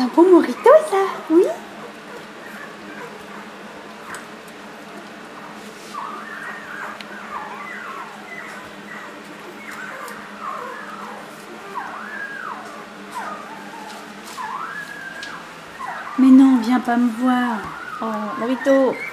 un bon mojito, ça, oui. Mais non, viens pas me voir. Oh, Morito.